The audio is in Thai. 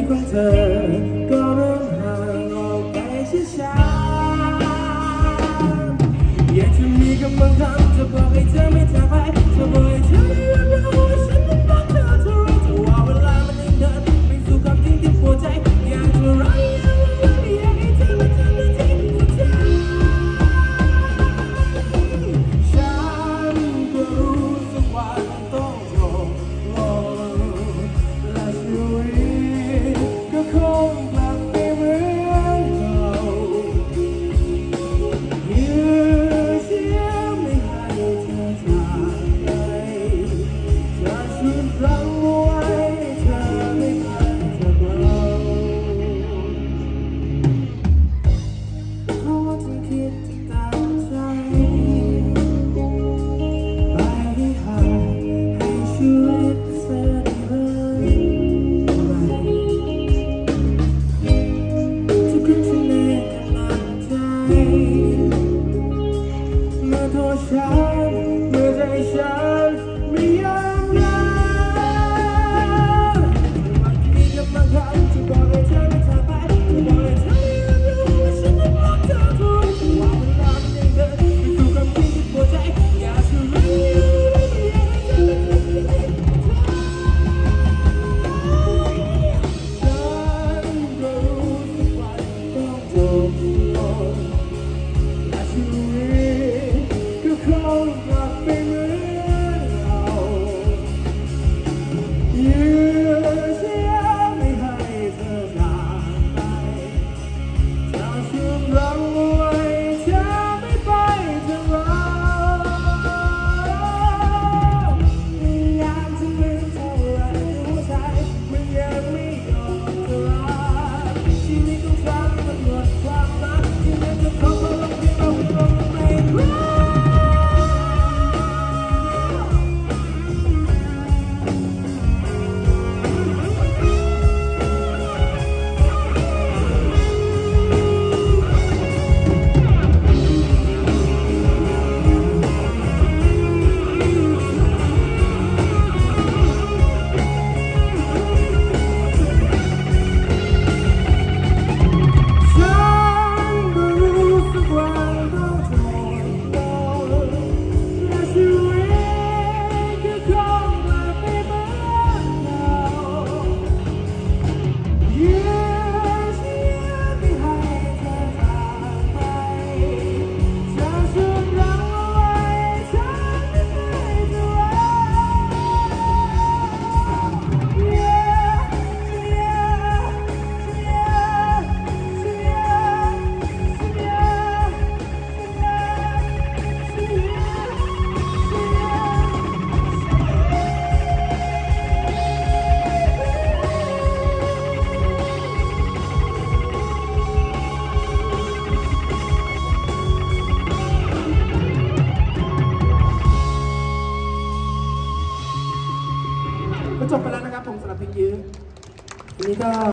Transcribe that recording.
ของเธอก็เริ่มห่างออกไปช้าๆอยากจะมีกำลังคำจะบอกให้เธอไม่จากไปจะบอกให้เธอได้รับรู้ว่าฉันนั้นรักเธอเท่าไรแต่ว่าเวลามันยังเดินไปสู่ความจริงที่ปวดใจอยากจะรักอยากให้เธอมาทำในที่ที่เธอฉันก็รู้สักวันต้องจบลงและชีวิตก็คงกลับไปเหมือนเก่ายื้อเชียร์ไม่ให้เธอจากไปจะชุดรั้งไว้เธอไม่ไปจากเราเพราะว่าฉันคิดจะตามใจไปให้หายให้ชีวิตเสียเลยทุกครั้งที่เหนื่อยกำลังใจเมื่อตัวฉันเมื่อใจฉันไม่ยอมรับวันนี้กำลังทำจะบอกให้เธอไม่จากไปจะบอกให้เธอได้รับรู้ว่าฉันนั้นรักเธอเท่าไรแต่ว่าเวลามันยังเดินไปสู่ความจริงที่ปวดใจอยากจะรักอยากให้เธอมาทำในที่ที่เธอฉันก็รู้สักวันต้องจบลงและชีวิตก็คงกลับไปเหมือนเรายื้อเชียร์ไม่ให้เธอจากไปจะชุบรั้งไว้เธอไม่ไปจากเราอยากจะลืมเท่าไรหัวใจมันยังไม่ยอมจะรับชีวิตของฉันมันหมดความรักที่มันจะขอลงที่เราไม่รักก็จบไปแล้วนะครับผมสำหรับเพลงยื้อทีนี้ก็